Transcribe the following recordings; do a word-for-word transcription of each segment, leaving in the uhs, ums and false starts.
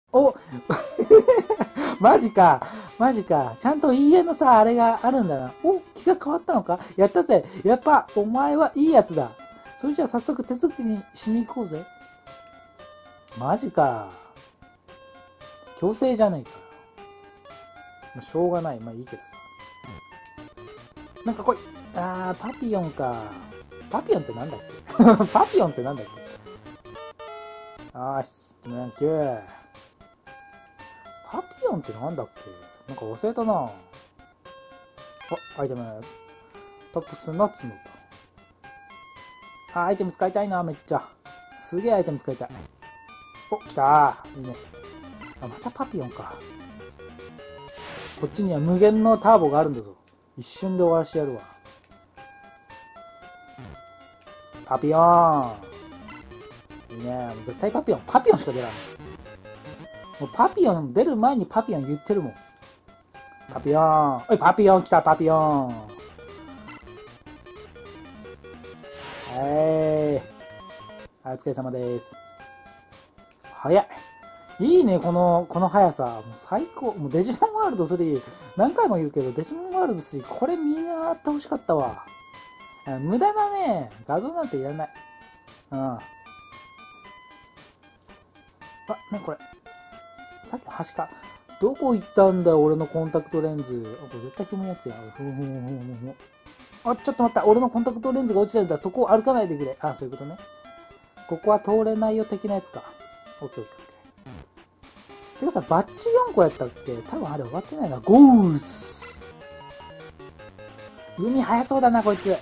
おマジか。マジか。ちゃんと家のさ、あれがあるんだな。お、気が変わったのか？やったぜ。やっぱ、お前はいいやつだ。それじゃあ早速手続きにしに行こうぜ。マジか。強制じゃねえか。まあ、しょうがない。まあいいけどさ。なんか来い。あー、パピヨンか。パピヨンってなんだっけパピヨンってなんだっけあー、し、なんけ。パピヨンってなんだっけなんか忘れたな。あ、アイテム。トップスナッツのあ、アイテム使いたいな、めっちゃ。すげえアイテム使いたい。お、来たー。いいね。あ、またパピヨンか。こっちには無限のターボがあるんだぞ。一瞬で終わらしてやるわ。パピヨン。いいね。もう絶対パピヨン。パピヨンしか出ない。もうパピヨン出る前にパピヨン言ってるもん。パピヨン。おい、パピヨン来た、パピヨン。はい。はい、お疲れ様です。早い。いいね、この、この速さ。もう最高。もうデジモンワールドスリー、何回も言うけど、デジモンワールドスリー、これみんなやってほしかったわ。無駄なね、画像なんていらない。うん。あ、なにこれ。さっきの端か。どこ行ったんだよ、俺のコンタクトレンズ。あ、これ絶対踏むやつや。ふむふむふむふむ。あ、ちょっと待った。俺のコンタクトレンズが落ちてるんだ。そこを歩かないでくれ。あ、そういうことね。ここは通れないよ的なやつか。オッケーオッケーオッケー。てかさ、バッチよんこやったっけ？多分あれ終わってないな。ゴース。海速そうだな、こいつ。ちょ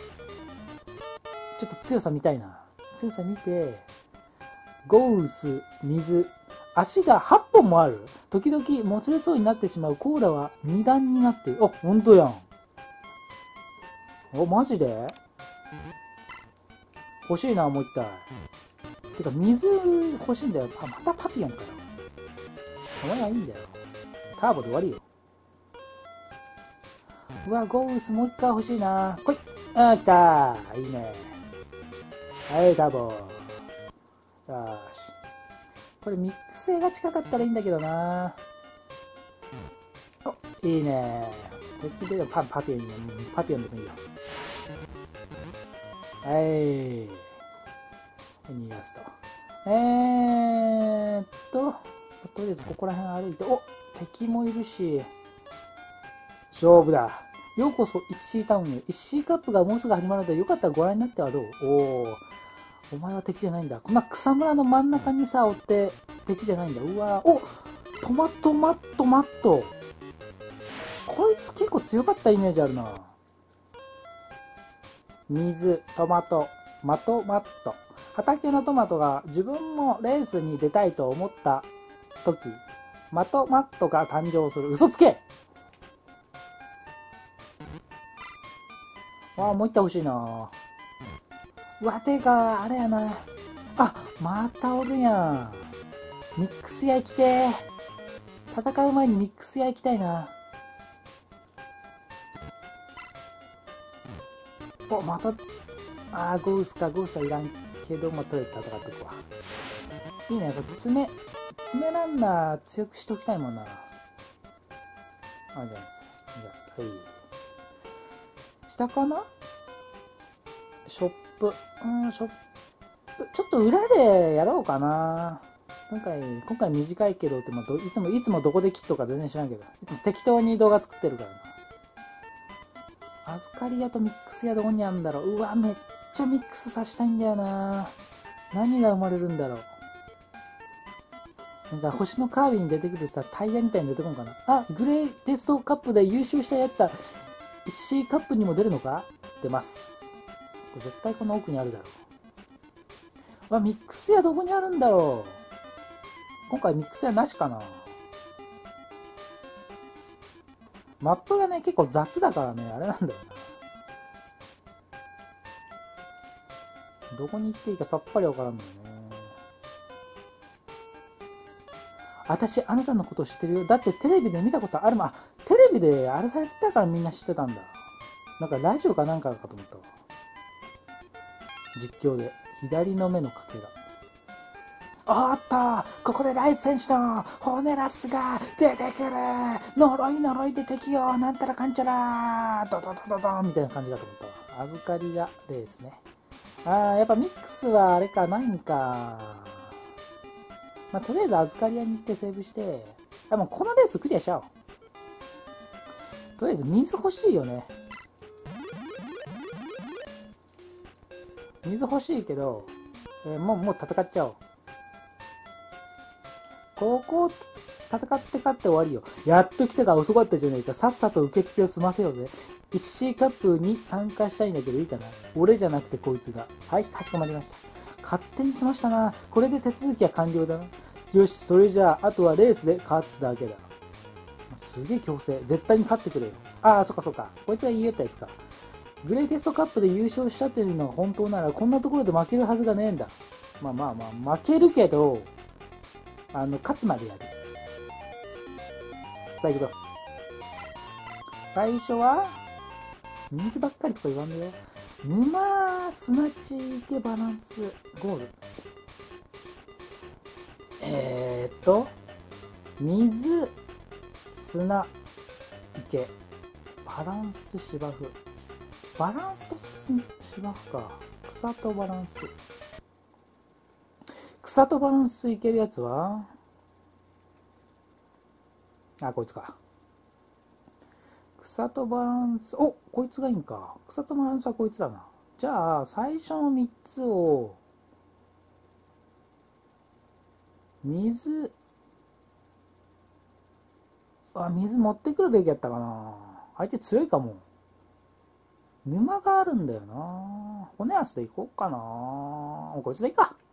っと強さ見たいな。強さ見て、ゴース、水。足がはっぽんもある。時々もつれそうになってしまうコーラはに段になっている。あ、ほんとやん。お、マジで欲しいな、もう一体。てか、水欲しいんだよ。あ、またパピヨンかよ。お前はいいんだよ。ターボで終わりよ。うわ、ゴースもう一回欲しいな。来い。あー、来たー。いいね。はい、ターボ。よし。これミックス性が近かったらいいんだけどな。お、いいね。敵でパパピオン、パピオンでもいいよ。はい。逃がすと。えーっと、とりあえずここら辺歩いて、お、敵もいるし、勝負だ。ようこそイッシータウンへ。イッシーカップがもうすぐ始まるので、よかったらご覧になってはどう？おお。お前は敵じゃないんだ。こんな草むらの真ん中にさ、追って敵じゃないんだ。うわお、トマトマットマット。こいつ結構強かったイメージあるな。水、トマト、マトマット。畑のトマトが自分もレースに出たいと思った時、マトマットが誕生する。嘘つけ！わあ、もう一体欲しいな。うわ、てか、あれやな。あ、またおるやん。ミックス屋行きてー。戦う前にミックス屋行きたいな。お、また、あー、ゴースか。ゴースはいらんけど、まあ、とりあえず戦っていくわ。いいね、これ爪、爪ランナー強くしときたいもんな。あ、じゃあ、いきます。はい。下かな？ショップ。うん、ショップ。ちょっと裏でやろうかな。今回、今回短いけどって、まあ、どいつも、いつもどこで切っとか全然知らんけど、いつも適当に動画作ってるからな。預かり屋とミックス屋どこにあるんだろう。うわ、めっちゃミックスさせたいんだよな。何が生まれるんだろう。なんか星のカービィに出てくるさ、タイヤみたいに出てくるのかな。あ、グレイテストカップで優勝したやつだ。イッシーカップにも出るのか？出ます。これ絶対この奥にあるだろう。わ、ミックス屋どこにあるんだろう。今回ミックス屋なしかな。マップがね、結構雑だからね、あれなんだよな。どこに行っていいかさっぱりわからんのよね。私、あなたのこと知ってるよ。だってテレビで見たことあるもん。あ、テレビであれされてたからみんな知ってたんだ。なんかラジオかなんかかと思ったわ。実況で。左の目のかけら。 おっと、ここでライス選手のホネラスが出てくる。呪い呪いで敵をなんたらかんちゃらドドドドドンみたいな感じだと思ったわ。預かりがレースね。あー、やっぱミックスはあれか、ないんか。まあ、とりあえず預かり屋に行ってセーブして、あ、もうこのレースクリアしちゃおう。とりあえず水欲しいよね。水欲しいけど、えー、もう、もう戦っちゃおう。ここ、戦って勝って終わりよ。やっと来たが遅かったじゃねえか。さっさと受付を済ませようぜ。ピーシー カップに参加したいんだけどいいかな。俺じゃなくてこいつが。はい、かしこまりました。勝手に済ましたな。これで手続きは完了だな。よし、それじゃあ、あとはレースで勝つだけだ。すげえ強制。絶対に勝ってくれよ。ああ、そっかそっか。こいつが言い合ったやつか。グレイテストカップで優勝したっていうのが本当なら、こんなところで負けるはずがねえんだ。まあまあまあ、負けるけど、あの、勝つまでやる。さあ行くぞ。最初は、水ばっかりとか言わんでよ。沼、砂地行けバランス、ゴール。えーっと、水、砂、池、バランス芝生。バランスと芝生か。草とバランス。草とバランスいけるやつは、あ、こいつか。草とバランス、お、こいつがいいんか。草とバランスはこいつだな。じゃあ、最初のみっつを、水、あ、水持ってくるべきやったかな。相手強いかも。沼があるんだよな。骨足でいこうかな。こいつでいいか。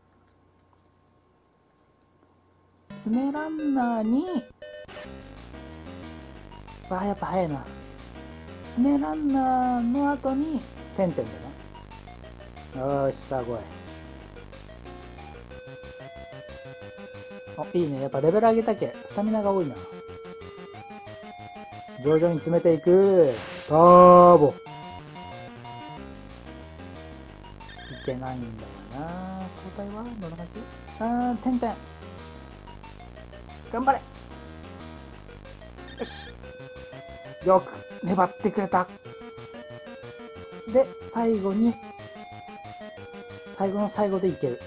爪ランナーに、あー、やっぱ早いな。爪ランナーの後に、てんてんだな。よーし、さあ来い。お、いいね。やっぱレベル上げたけ。スタミナが多いな。徐々に詰めていく。ターボ。いけないんだよな。交代はどんな感じ？あー、てんてん。頑張れ。よし。よく粘ってくれた。で、最後に、最後の最後でいける。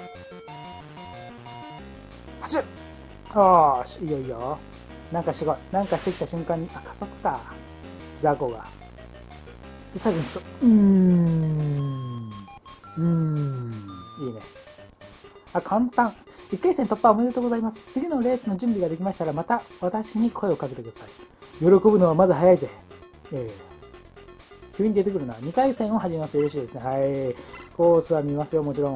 走る。よーし、いいよいいよ。なんかしてこい。なんかしてきた瞬間に、あ、加速か。ザコが。で、最後にちょっと、うーん。うーん。いいね。あ、簡単。いっかい戦突破おめでとうございます。次のレースの準備ができましたら、また私に声をかけてください。喜ぶのはまだ早いぜ。ええ。急に出てくるな。にかい戦を始めます。よろしいですね。はい。コースは見ますよ、もちろん。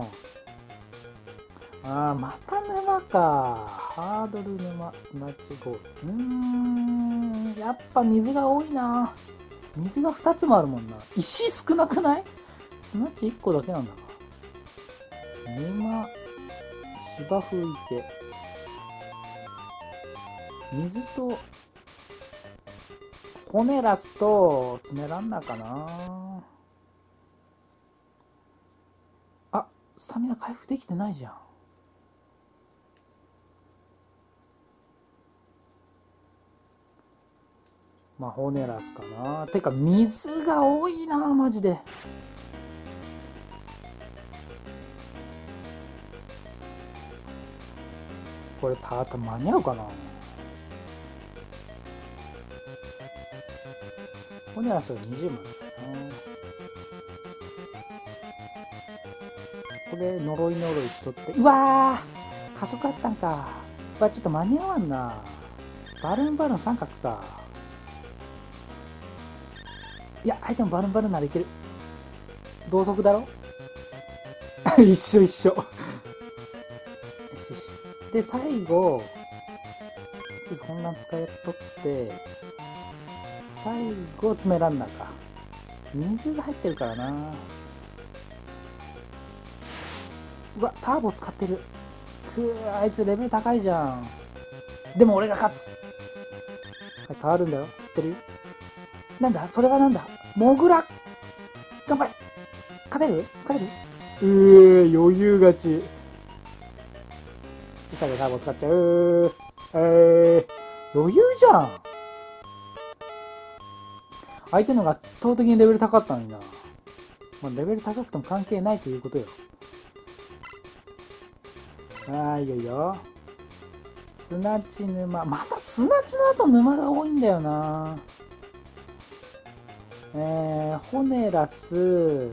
あー、また沼か。ハードル沼、砂地ゴール。うーん。やっぱ水が多いな。水がふたつもあるもんな。石少なくない？砂地いっこだけなんだな。沼、芝生池。水と、骨ラスと、詰めらんなかな。あ、スタミナ回復できてないじゃん。まあ、骨ラスかな。てか、水が多いな、マジで。これ、たた間に合うかな。骨ラスがにじゅうまいだな。これ、呪い呪いしとって。うわー、加速あったんか。うわ、ちょっと間に合わんな。バルーンバルーン三角か。いや、相手もバルーンバルーンならいける。同速だろ一緒一緒。よしよし。で、最後、ちょっとこんなん使いとって、最後、詰めらんなか。水が入ってるからな。うわ、ターボ使ってる。くー、あいつレベル高いじゃん。でも俺が勝つ。はい、変わるんだよ。知ってる？なんだそれはなんだモグラ。頑張れ。勝てる勝てるうー、余裕勝ち。 引き下げターボ使っちゃう。えー、余裕じゃん。相手のが圧倒的にレベル高かったのにな。まあ、レベル高くても関係ないということよ。ああ、いいよいいよ。砂地沼。また砂地の後沼が多いんだよな。えー、ホネラス。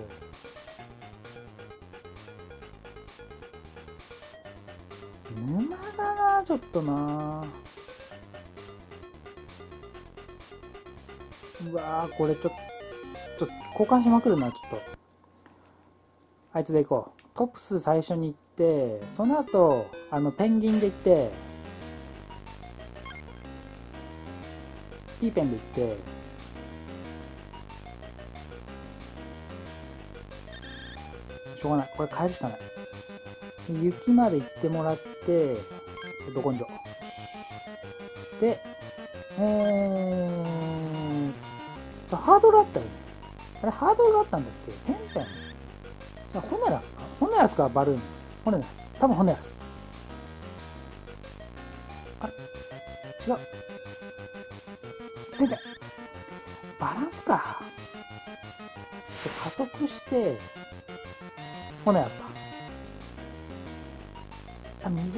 沼だな、ちょっとな。うわー、これちょっと、ちょっと交換しまくるな、ちょっと。あいつで行こう。トプス最初に行って、その後、あの、ペンギンで行って、ピーペンで行って、しょうがない。これ変えるしかない。雪まで行ってもらって、ど根性。で、えー、ハードルあったよね。あれ、ハードルがあったんだっけ？ペンペン。じゃあ、ホネラスかホネラスかバルーン。ホネラス。多分ホネラス。あれ違う。ペンペン。バランスか。加速して、ホネラスか。あ、水。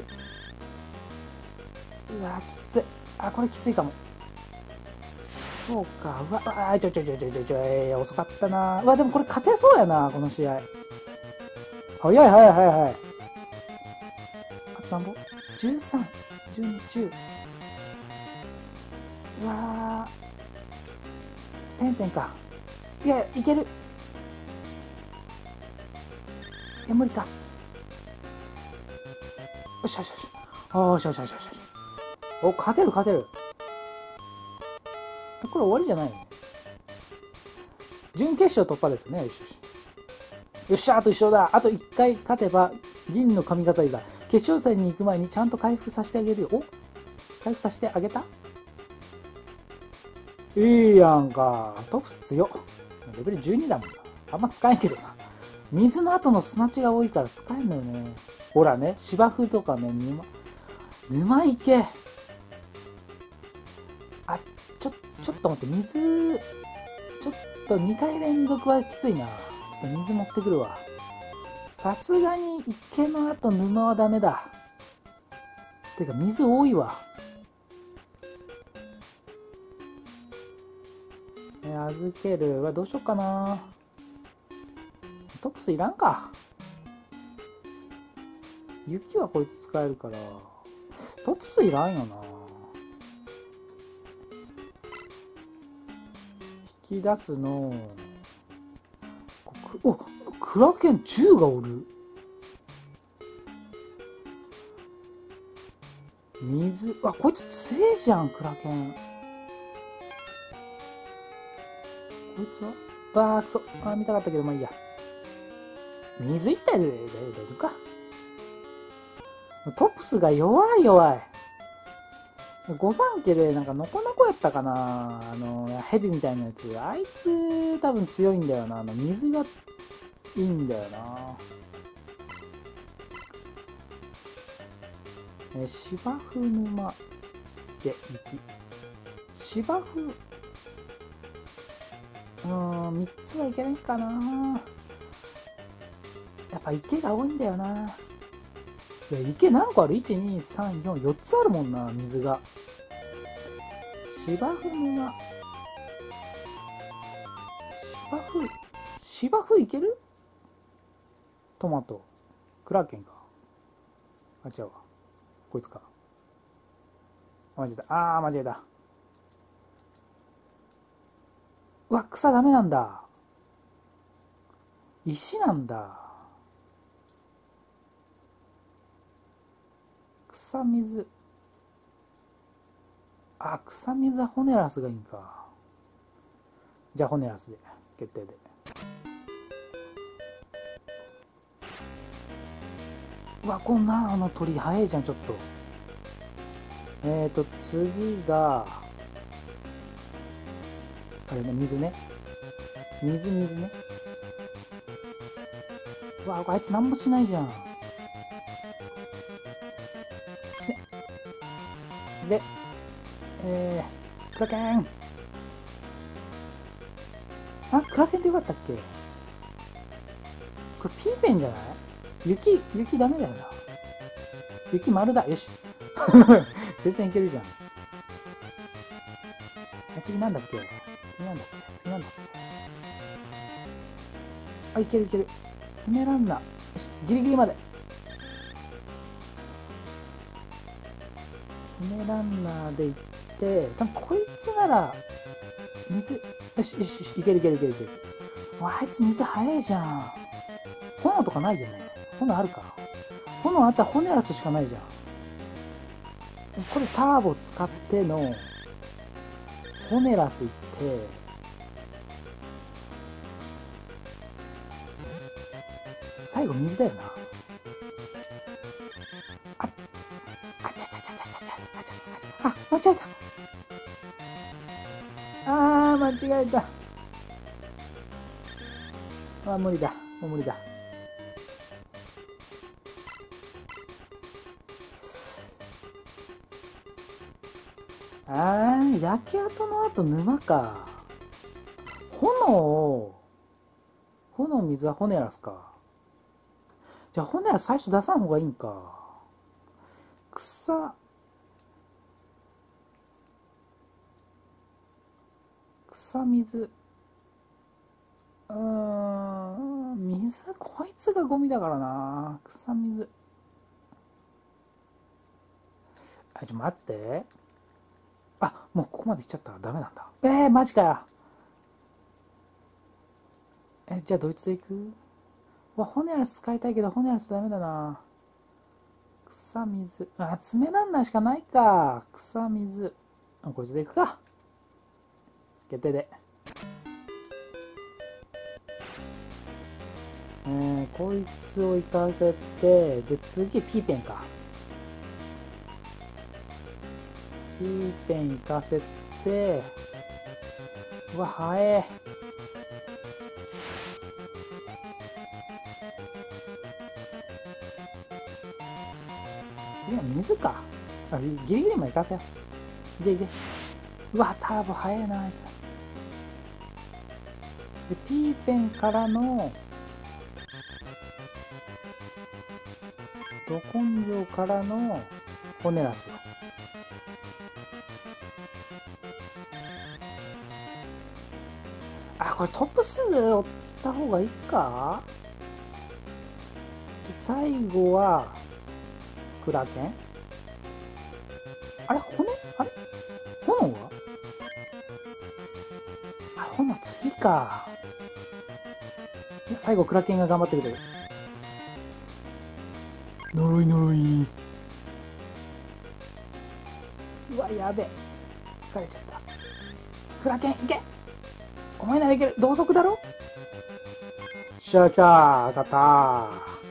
うわきつい。あ、これきついかも。そうか。うわ、あ、ちょちょちょちょちょちょ、遅かったな。うわ、でもこれ勝てそうやな、この試合。早い早い早い早い。あと何本 ?じゅうさん、じゅうに、じゅう。うわー。てんてんか。いや、いける。いや、無理か。よしよしよし。よしよしよしよし。お、勝てる勝てる。これ終わりじゃないよね。準決勝突破ですね。よしよし。よっしゃー、あと一勝だ。あといっかい勝てば銀の髪飾りだ。決勝戦に行く前にちゃんと回復させてあげるよ。お、回復させてあげた？いいやんか。トプス強っ。レベルじゅうにだもんな。あんま使えんけどな。水の後の砂地が多いから使えんのよね。ほらね、芝生とかね、沼。沼池。あ、ちょ、ちょっと待って、水、ちょっとにかい連続はきついな。ちょっと水持ってくるわ。さすがに池の後沼はダメだ。てか水多いわ。え、預けるはどうしよっかな。トプスいらんか。雪はこいつ使えるから。トプスいらんよな。引き出すの。お、クラケンじゅうがおる。水、あ、こいつ強えじゃん、クラケン。こいつはわあ、くそ。あ、見たかったけど、まあいいや。水いったら大丈夫か。トプスが弱い弱い。御三家でなんかノコノコやったかな、あの、ヘビみたいなやつ。あいつ多分強いんだよな。あの、水がいいんだよな。え、芝生沼で雪。芝生、うーん、みっつはいけないかな。やっぱ池が多いんだよな。いや、池何個ある？ いち、に、さん、よん、よっつあるもんな、水が。芝生沼。芝生、芝生いける？トマト。クラーケンか。あ、違うわ。こいつか。間違えた。あー、間違えた。うわ、草ダメなんだ。石なんだ。草水。あ、草水はホネラスがいいんか。じゃあホネラスで決定で。うわ、こんなあの鳥早いじゃん、ちょっと。えーと、次が、あれね、水ね。水、水ね。うわ、あいつなんもしないじゃん。 で、えー、クラケン。あ、クラケンってよかったっけ？これピーペンじゃない？雪、雪ダメだよな。雪丸だ。よし。全然いけるじゃん。次なんだっけ？次なんだっけ？次なんだっけ？あ、いけるいける。爪ランナー。よし、ギリギリまで。爪ランナーで行って、多分こいつなら、水、よしよしよし、いけるいけるいけるいける。あいつ水早いじゃん。炎とかないよね。炎あるか。炎あったらホネラスしかないじゃん。これターボ使っての、ホネラス行って、最後水だよな。あ、あちゃちゃちゃちゃちゃちゃ、あちゃ、あ、間違えた。あー、間違えた。あ、無理だ。もう無理だ。あー、焼け跡の後沼か。炎を、炎水はホネラスか。じゃあホネラス最初出さん方がいいんか。草、草水。うーん、水、こいつがゴミだからな。草水。あ、ちょっと待って。あ、もうここまで来ちゃった。ダメなんだ。えー、マジかよ。え、じゃあドイツで行く？わ、ホネラス使いたいけど、ホネラスダメだな。草水。あ、爪ランナーしかないか。草水。あ、こいつで行くか。決定で。えー、こいつを行かせて、で、次、ピーペンか。ピーペン行かせて、うわ、早え。次は水か。あ、ギリギリも行かせよう。いけいけ。うわ、ターボ早えな、あいつ。で、ピーペンからの、ど根性からのホネラスよ。あ、これトップ数で追った方がいいか。最後は、クラケン。あれ骨あれ炎はあ、炎次か。最後クラケンが頑張ってくれる。呪い呪い。うわ、やべ。疲れちゃった。クラケンいけ。お前ならいける。同速だろ。シャーシャー、当たった。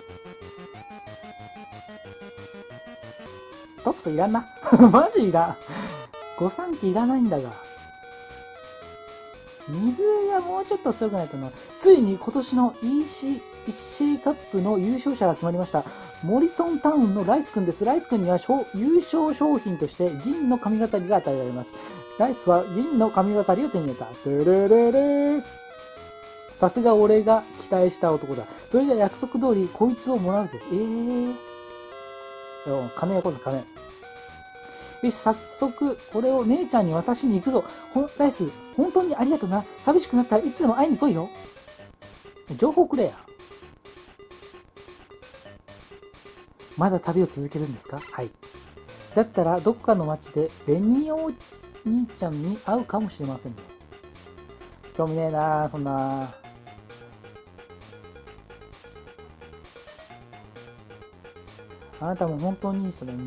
トップスいらんな。マジいらん。御三家いらないんだが。水がもうちょっと強くないとな。ついに今年の イーシー、イーシー カップの優勝者が決まりました。モリソンタウンのライスくんです。ライスくんには優勝商品として銀の髪型りが与えられます。ライスは銀の髪型りを手に入れた。ルルルルー。さすが俺が期待した男だ。それじゃ約束通りこいつをもらうぜ。えー。金よこせ金。よし、早速、これを姉ちゃんに渡しに行くぞ。ほライス、本当にありがとうな。寂しくなったらいつでも会いに来いよ。情報くれや。まだ旅を続けるんですか？はい。だったら、どこかの町で、ベニーお兄ちゃんに会うかもしれませんね。興味ねえな、そんな。あなたも本当にいい人だ。うん。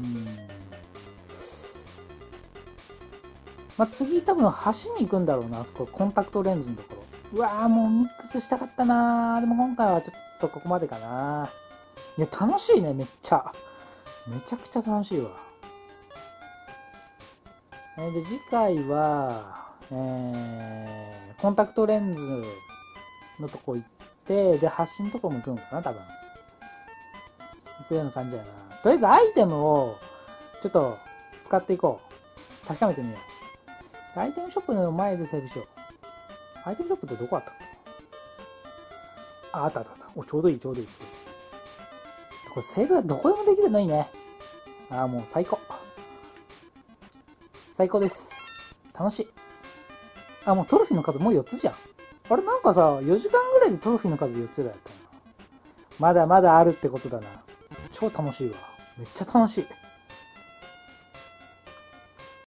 まあ、次多分橋に行くんだろうな、あそこ、コンタクトレンズのところ。うわー、もうミックスしたかったなー。でも今回はちょっとここまでかな。いや、楽しいね、めっちゃ。めちゃくちゃ楽しいわ。えー、で、次回は、えー、コンタクトレンズのとこ行って、で、橋のとこも行くのかな、多分。行くような感じやな。とりあえずアイテムを、ちょっと、使っていこう。 確かめてみよう。アイテムショップの前でセーブしよう。アイテムショップってどこあったっけ？あ、あったあったあった。お、ちょうどいい、ちょうどいい。これセーブがどこでもできるのいいね。ああ、もう最高。最高です。楽しい。あ、もうトロフィーの数もうよっつじゃん。あれなんかさ、よじかんぐらいでトロフィーの数よっつだったな。まだまだあるってことだな。超楽しいわ。めっちゃ楽しい。